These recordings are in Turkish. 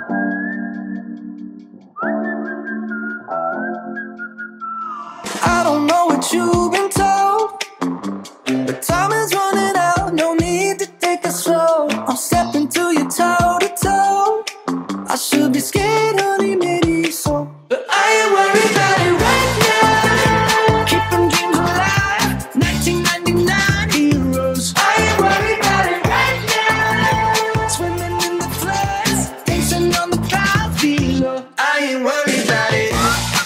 I don't know what you've been told, but time is running out. No need to take it slow. I'm stepping to you toe to toe. I should be scared, honey, maybe so, but I ain't worried about it right now. Keeping dreams alive, 1999 heroes. I ain't worried about it right now. Swimming in the floods, dancing on the clouds below. I ain't worried about it.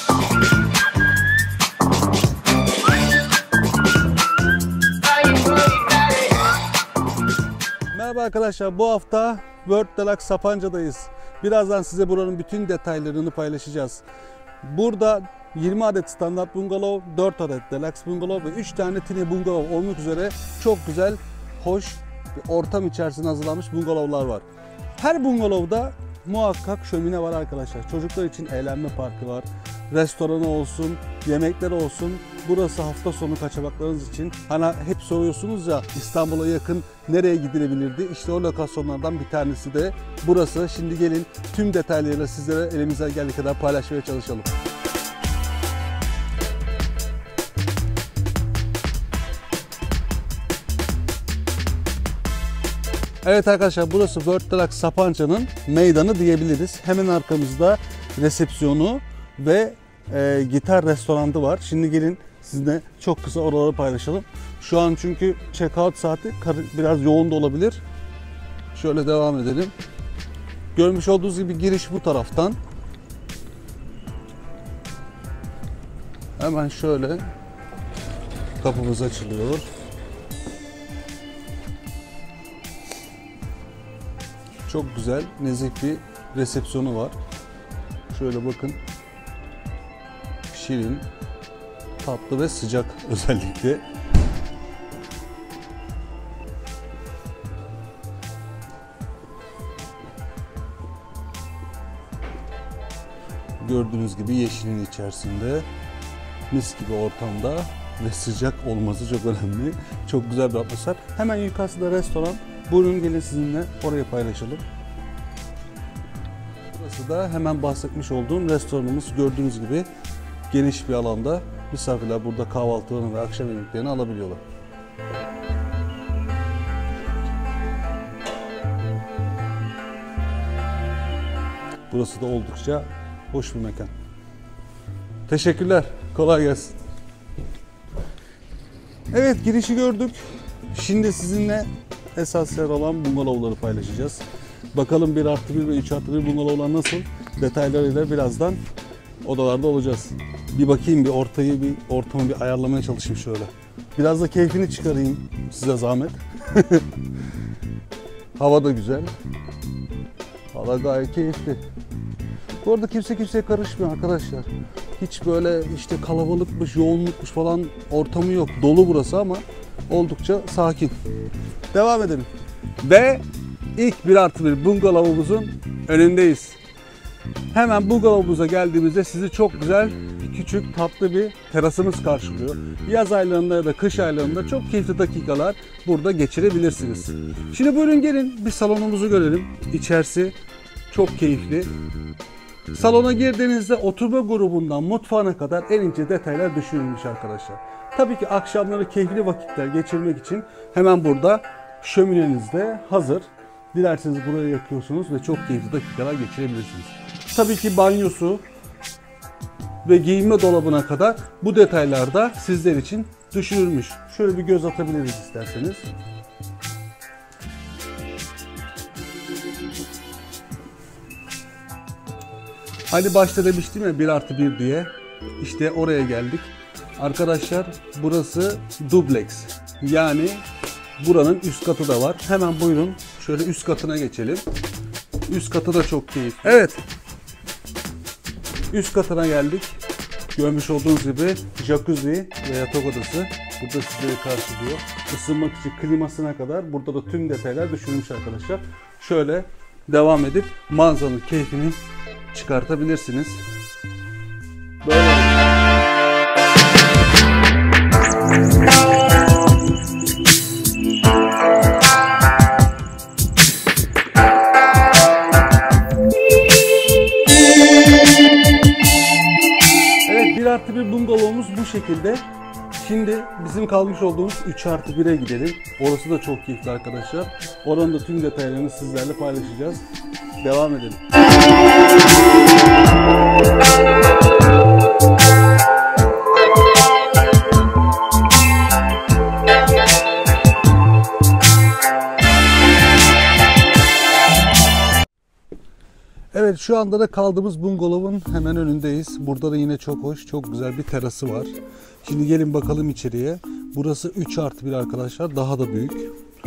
Merhaba arkadaşlar, bu hafta World Deluxe Sapanca'dayız. Birazdan size buranın bütün detaylarını paylaşacağız. Burada 20 adet standart bungalov, 4 adet deluxe bungalov ve 3 tane tiny bungalov olmak üzere çok güzel, hoş bir ortam içerisinde hazırlanmış bungalovlar var. Her bungalovda muhakkak şömine var arkadaşlar. Çocuklar için eğlenme parkı var. Restoranı olsun, yemekleri olsun. Burası hafta sonu kaçamaklarınız için. Hani hep soruyorsunuz ya, İstanbul'a yakın nereye gidilebilirdi? İşte o lokasyonlardan bir tanesi de burası. Şimdi gelin tüm detaylarıyla sizlere elimizden geldiği kadar paylaşmaya çalışalım. Evet arkadaşlar, burası World Deluxe Sapanca'nın meydanı diyebiliriz. Hemen arkamızda resepsiyonu ve gitar restoranı var. Şimdi gelin sizinle çok kısa oraları paylaşalım. Şu an çünkü check-out saati biraz yoğun da olabilir. Şöyle devam edelim. Görmüş olduğunuz gibi giriş bu taraftan. Hemen şöyle kapımız açılıyor. Çok güzel, nezih bir resepsiyonu var. Şöyle bakın. Şirin, tatlı ve sıcak özellikle. Gördüğünüz gibi yeşilin içerisinde, mis gibi ortamda ve sıcak olması çok önemli. Çok güzel bir atmosfer. Hemen yukarısında restoran. Buyurun gelin sizinle orayı paylaşalım. Burası da hemen bahsetmiş olduğum restoranımız. Gördüğünüz gibi geniş bir alanda misafirler burada kahvaltılarını ve akşam yemeklerini alabiliyorlar. Burası da oldukça hoş bir mekan. Teşekkürler. Kolay gelsin. Evet, girişi gördük. Şimdi sizinle esas yer olan bungalovları paylaşacağız. Bakalım 1+1 ve 3+1 bungalovlar nasıl? Detaylarıyla birazdan odalarda olacağız. Bir bakayım, bir ortamı bir ayarlamaya çalışayım şöyle. Biraz da keyfini çıkarayım size zahmet. Hava da güzel. Hava gayet keyifli. Bu arada kimse kimseye karışmıyor arkadaşlar. Hiç böyle işte kalabalıkmış, yoğunlukmuş falan ortamı yok. Dolu burası ama oldukça sakin. Devam edelim. Ve ilk 1+1 bungalovumuzun önündeyiz. Hemen bungalovumuza geldiğimizde sizi çok güzel, küçük, tatlı bir terasımız karşılıyor. Yaz aylarında ya da kış aylarında çok keyifli dakikalar burada geçirebilirsiniz. Şimdi buyurun gelin bir salonumuzu görelim. İçerisi çok keyifli. Salona girdiğinizde oturma grubundan mutfağına kadar en ince detaylar düşünülmüş arkadaşlar. Tabii ki akşamları keyifli vakitler geçirmek için hemen burada şömineniz de hazır. Dilerseniz buraya yakıyorsunuz ve çok keyifli dakikalar geçirebilirsiniz. Tabii ki banyosu ve giyinme dolabına kadar bu detaylar da sizler için düşünülmüş. Şöyle bir göz atabiliriz isterseniz. Hani başta demiştim ya 1+1 diye. İşte oraya geldik. Arkadaşlar burası dubleks. Yani buranın üst katı da var. Hemen buyurun şöyle üst katına geçelim. Üst katı da çok keyifli. Evet. Üst katına geldik. Görmüş olduğunuz gibi jacuzzi ve yatak odası burada sizleri karşılıyor. Isınmak için klimasına kadar burada da tüm detaylar düşünülmüş arkadaşlar. Şöyle devam edip manzaranın keyfini çıkartabilirsiniz. Böyle. şekilde. Şimdi bizim kalmış olduğumuz 3+1'e gidelim. Orası da çok keyifli arkadaşlar. Oranın da tüm detaylarını sizlerle paylaşacağız. Devam edelim. Evet, şu anda da kaldığımız bungalovun hemen önündeyiz. Burada da yine çok hoş, çok güzel bir terası var. Şimdi gelin bakalım içeriye. Burası 3+1 arkadaşlar, daha da büyük.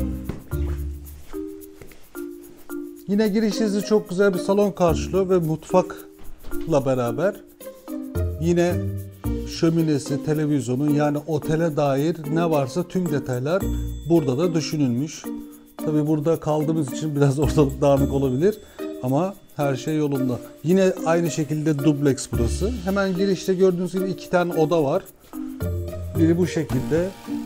Yine girişinizi çok güzel bir salon karşılıyor ve mutfakla beraber yine şöminesi, televizyonu, yani otele dair ne varsa tüm detaylar burada da düşünülmüş. Tabii burada kaldığımız için biraz ortalık dağınık olabilir ama her şey yolunda. Yine aynı şekilde dubleks burası. Hemen girişte gördüğünüz gibi 2 tane oda var. Biri bu şekilde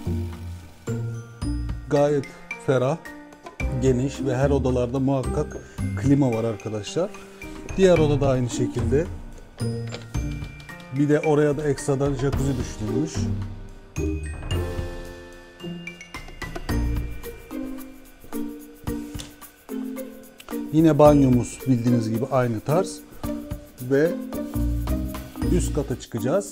gayet ferah, geniş ve her odalarda muhakkak klima var arkadaşlar. Diğer oda da aynı şekilde. Bir de oraya da ekstradan jacuzzi düşünülmüş. Yine banyomuz bildiğiniz gibi aynı tarz. Ve üst kata çıkacağız.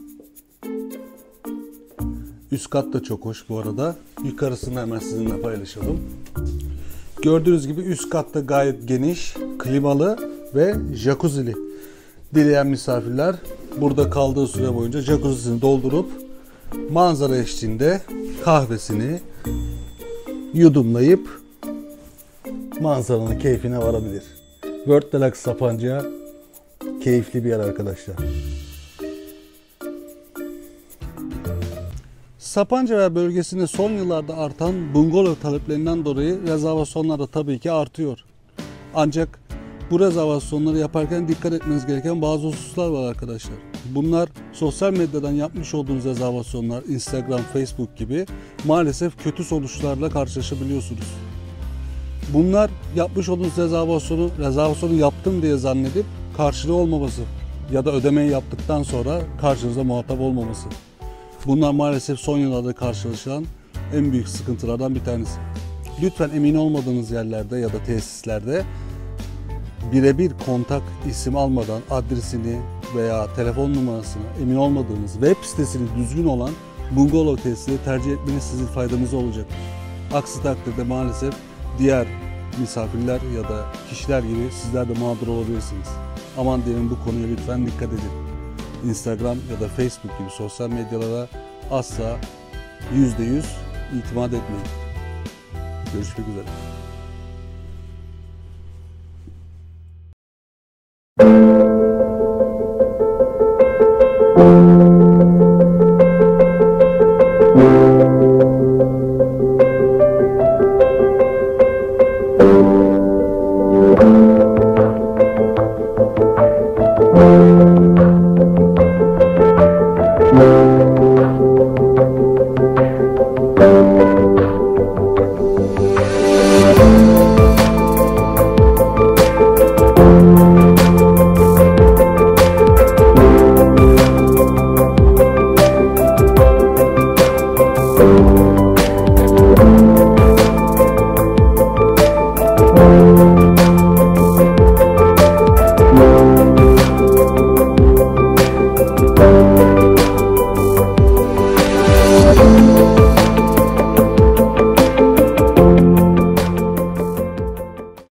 Üst kat da çok hoş bu arada. Yukarısını hemen sizinle paylaşalım. Gördüğünüz gibi üst katta gayet geniş, klimalı ve jacuzzi'li. Dileyen misafirler burada kaldığı süre boyunca jacuzzi'sini doldurup manzara eşliğinde kahvesini yudumlayıp manzaranın keyfine varabilir. World Deluxe Sapanca keyifli bir yer arkadaşlar. Sapanca ve bölgesinde son yıllarda artan bungalov taleplerinden dolayı rezervasyonlar da tabii ki artıyor. Ancak bu rezervasyonları yaparken dikkat etmeniz gereken bazı hususlar var arkadaşlar. Bunlar sosyal medyadan yapmış olduğunuz rezervasyonlar, Instagram, Facebook gibi maalesef kötü sonuçlarla karşılaşabiliyorsunuz. Bunlar yapmış olduğunuz rezervasyonu yaptım diye zannedip karşılığı olmaması ya da ödemeyi yaptıktan sonra karşınıza muhatap olmaması. Bunlar maalesef son yıllarda karşılaşılan en büyük sıkıntılardan bir tanesi. Lütfen emin olmadığınız yerlerde ya da tesislerde birebir kontak isim almadan adresini veya telefon numarasını emin olmadığınız web sitesini düzgün olan bungalov tesisleri tercih etmeniz sizin faydanıza olacak. Aksi takdirde maalesef diğer misafirler ya da kişiler gibi sizler de mağdur olabilirsiniz. Aman diyelim, bu konuya lütfen dikkat edin. Instagram ya da Facebook gibi sosyal medyalara asla %100 itimat etmeyin. Görüşmek üzere.